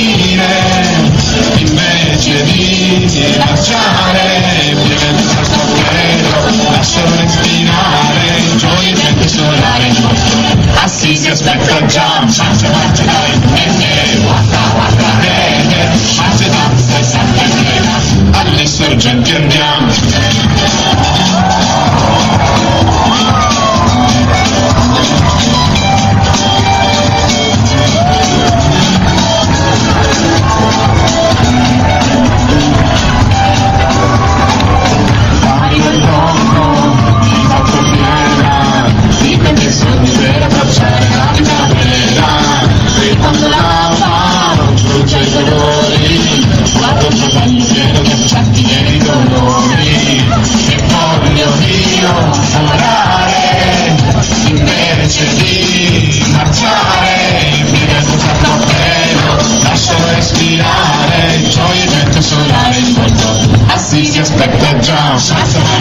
morire, invece di marciare, vive il cappello, lascialo respirare, gioia e vento solare. Assisi aspetta già, marcia marcia dai, waka waka, marcia danza e salta e grida, alle sorgenti andiamo. Quando la mano brucia i dolori, guardo il fratello pieno di accenti e di dolori, e voglio io lavorare, invece di marciare, mi resto a cappello, lascio respirare, gioia e vento solare in volto, Assisi aspetta già,